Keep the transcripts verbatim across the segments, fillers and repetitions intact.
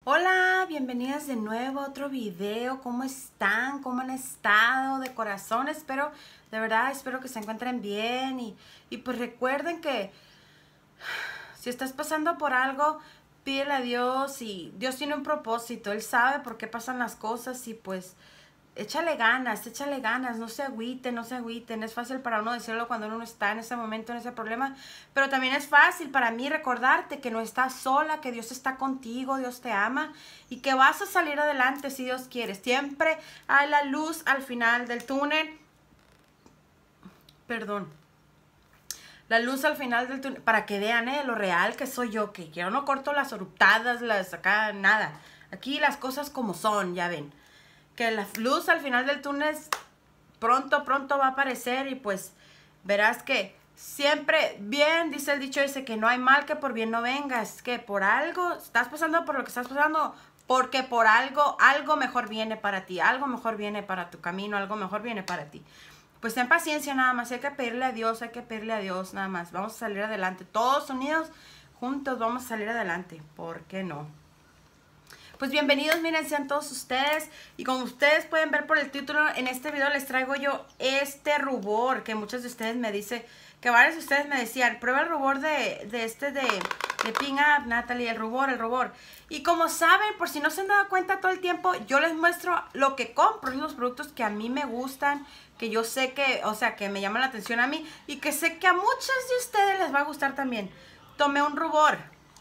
Hola, bienvenidas de nuevo a otro video. ¿Cómo están? ¿Cómo han estado? De corazón espero, de verdad espero que se encuentren bien y, y pues recuerden que si estás pasando por algo, pídele a Dios y Dios tiene un propósito. Él sabe por qué pasan las cosas y pues échale ganas, échale ganas, no se agüiten, no se agüiten. Es fácil para uno decirlo cuando uno está en ese momento, en ese problema, pero también es fácil para mí recordarte que no estás sola, que Dios está contigo, Dios te ama y que vas a salir adelante si Dios quiere. Siempre hay la luz al final del túnel. Perdón. La luz al final del túnel, para que vean eh, lo real que soy yo, que yo no corto las oruptadas, las acá, nada. Aquí las cosas como son, ya ven. Que la luz al final del túnel pronto, pronto va a aparecer y pues verás que siempre bien, dice el dicho ese, que no hay mal que por bien no venga. Es que por algo, estás pasando por lo que estás pasando, porque por algo, algo mejor viene para ti, algo mejor viene para tu camino, algo mejor viene para ti. Pues ten paciencia nada más, hay que pedirle a Dios, hay que pedirle a Dios nada más. Vamos a salir adelante, todos unidos, juntos vamos a salir adelante, ¿por qué no? Pues bienvenidos, miren, sean todos ustedes. Y como ustedes pueden ver por el título, en este video les traigo yo este rubor que muchos de ustedes me dicen, que varios de ustedes me decían, prueba el rubor de, de este de, de Pink Up, Natalie, el rubor, el rubor. Y como saben, por si no se han dado cuenta todo el tiempo, yo les muestro lo que compro, los productos que a mí me gustan, que yo sé que, o sea, que me llaman la atención a mí y que sé que a muchos de ustedes les va a gustar también. Tomé un rubor.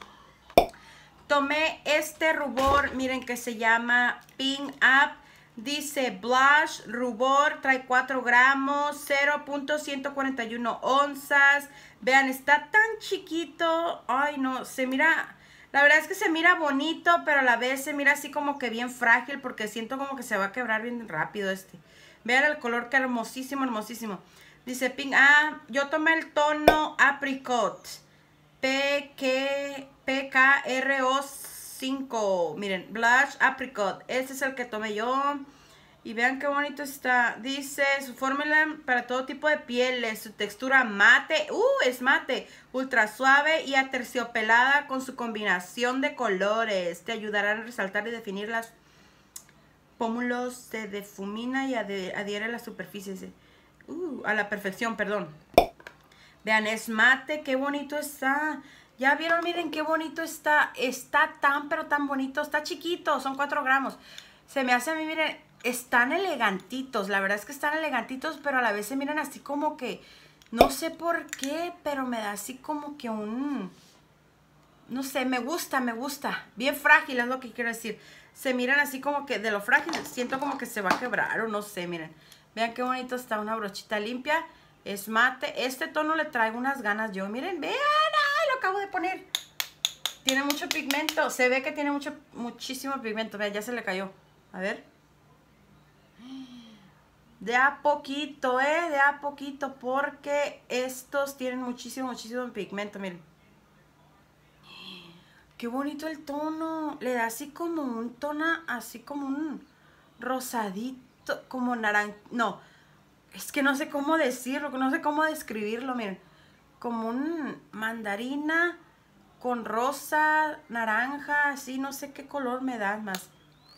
Tomé este rubor, miren, que se llama Pink Up. Dice blush, rubor, trae cuatro gramos, cero punto ciento cuarenta y uno onzas. Vean, está tan chiquito. Ay, no, se mira, la verdad es que se mira bonito, pero a la vez se mira así como que bien frágil porque siento como que se va a quebrar bien rápido este. Vean el color, que hermosísimo, hermosísimo. Dice Pink, ah, yo tomé el tono Apricot. P K R O cinco. Miren, Blush Apricot. Este es el que tomé yo. Y vean qué bonito está. Dice su fórmula para todo tipo de pieles. Su textura mate. Uh, es mate. Ultra suave y aterciopelada con su combinación de colores. Te ayudará a resaltar y definir las pómulos. Se difumina y adhiere a la superficie. Uh, a la perfección, perdón. Vean, es mate, qué bonito está. Ya vieron, miren qué bonito está. Está tan, pero tan bonito. Está chiquito, son cuatro gramos. Se me hace a mí, miren, están elegantitos. La verdad es que están elegantitos, pero a la vez se miran así como que, no sé por qué, pero me da así como que un, no sé, me gusta, me gusta. Bien frágil es lo que quiero decir. Se miran así como que, de lo frágil, siento como que se va a quebrar o no sé, miren. Vean qué bonito está, una brochita limpia. Es mate. Este tono le traigo unas ganas yo. Miren, vean. ¡Ay, lo acabo de poner! Tiene mucho pigmento. Se ve que tiene mucho, muchísimo pigmento. Vean, ya se le cayó. A ver. De a poquito, ¿eh? De a poquito. Porque estos tienen muchísimo, muchísimo pigmento. Miren. Qué bonito el tono. Le da así como un tono, así como un rosadito. Como naranja. No. Es que no sé cómo decirlo, no sé cómo describirlo, miren. Como un mandarina con rosa, naranja, así, no sé qué color me da más.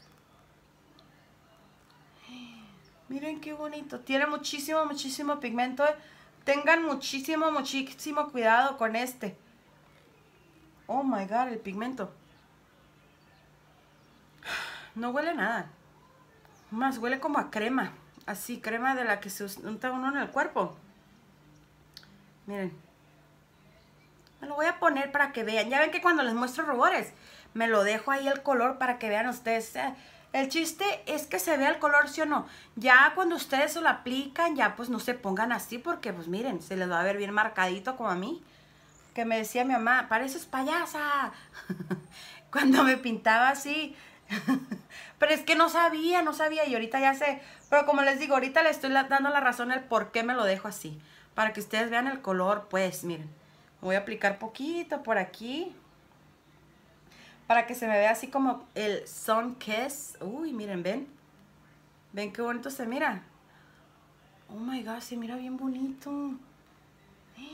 Miren qué bonito. Tiene muchísimo, muchísimo pigmento. Tengan muchísimo, muchísimo cuidado con este. Oh my God, el pigmento. No huele a nada. Más huele como a crema. Así, crema de la que se unta uno en el cuerpo. Miren. Me lo voy a poner para que vean. Ya ven que cuando les muestro rubores, me lo dejo ahí el color para que vean ustedes. El chiste es que se vea el color, ¿sí o no? Ya cuando ustedes se lo aplican, ya pues no se pongan así porque pues miren, se les va a ver bien marcadito como a mí. Que me decía mi mamá, pareces payasa. Cuando me pintaba así. Pero es que no sabía, no sabía y ahorita ya sé. Pero como les digo, ahorita le estoy dando la razón el por qué me lo dejo así. Para que ustedes vean el color, pues miren. Voy a aplicar poquito por aquí. Para que se me vea así como el Sun Kiss. Uy, miren, ven. Ven qué bonito se mira. Oh my God, se mira bien bonito.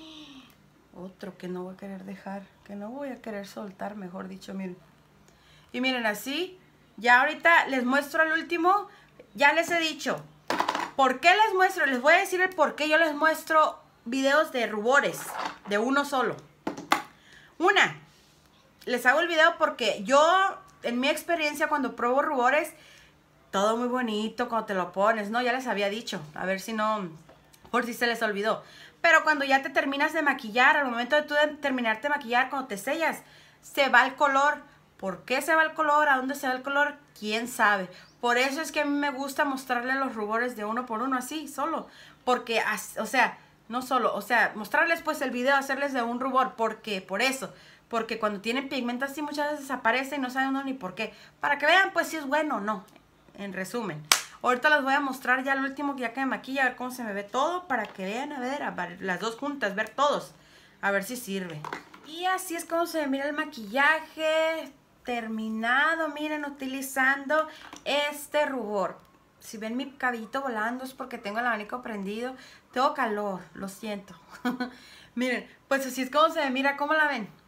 Otro que no voy a querer dejar. Que no voy a querer soltar, mejor dicho, miren. Y miren, así, ya ahorita les muestro el último. Ya les he dicho, ¿por qué les muestro? Les voy a decir el por qué yo les muestro videos de rubores, de uno solo. Una, les hago el video porque yo, en mi experiencia, cuando pruebo rubores, todo muy bonito cuando te lo pones, ¿no? Ya les había dicho, a ver si no, por si se les olvidó. Pero cuando ya te terminas de maquillar, al momento de tú de terminarte de maquillar, cuando te sellas, se va el color. ¿Por qué se va el color? ¿A dónde se va el color? ¿Quién sabe? Por eso es que a mí me gusta mostrarle los rubores de uno por uno, así, solo. Porque, o sea, no solo, o sea, mostrarles pues el video, hacerles de un rubor. ¿Por qué? Por eso. Porque cuando tienen pigmento así muchas veces aparece y no saben uno ni por qué. Para que vean pues si es bueno o no, en resumen. Ahorita les voy a mostrar ya el último, ya que me maquilla, a ver cómo se me ve todo. Para que vean, a ver, a ver, las dos juntas, ver todos. A ver si sirve. Y así es como se mira el maquillaje terminado, miren, utilizando este rubor. Si ven mi cabellito volando es porque tengo el abanico prendido. Tengo calor, lo siento. Miren, pues así es como se mira, ¿cómo la ven?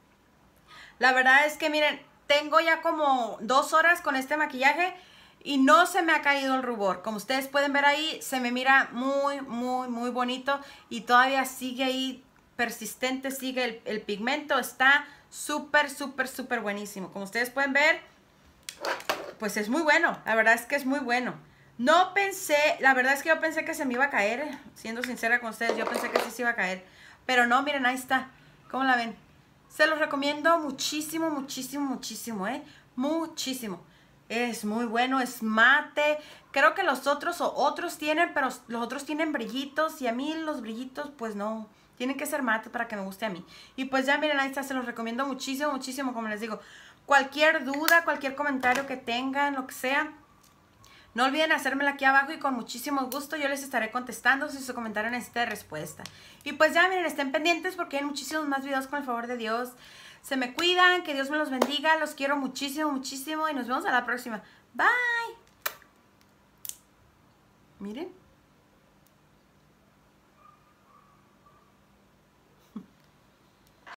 La verdad es que miren, tengo ya como dos horas con este maquillaje y no se me ha caído el rubor. Como ustedes pueden ver ahí, se me mira muy, muy, muy bonito y todavía sigue ahí persistente, sigue el, el pigmento, está súper, súper, súper buenísimo. Como ustedes pueden ver, pues es muy bueno. La verdad es que es muy bueno. No pensé, la verdad es que yo pensé que se me iba a caer. Siendo sincera con ustedes, yo pensé que sí se iba a caer. Pero no, miren, ahí está. ¿Cómo la ven? Se los recomiendo muchísimo, muchísimo, muchísimo, ¿eh? Muchísimo. Es muy bueno, es mate. Creo que los otros o otros tienen, pero los otros tienen brillitos. Y a mí los brillitos, pues no. Tienen que ser mate para que me guste a mí. Y pues ya miren, ahí está, se los recomiendo muchísimo, muchísimo, como les digo. Cualquier duda, cualquier comentario que tengan, lo que sea, no olviden hacérmela aquí abajo y con muchísimo gusto yo les estaré contestando si su comentario necesita de respuesta. Y pues ya miren, estén pendientes porque hay muchísimos más videos con el favor de Dios. Se me cuidan, que Dios me los bendiga, los quiero muchísimo, muchísimo y nos vemos a la próxima. Bye. Miren.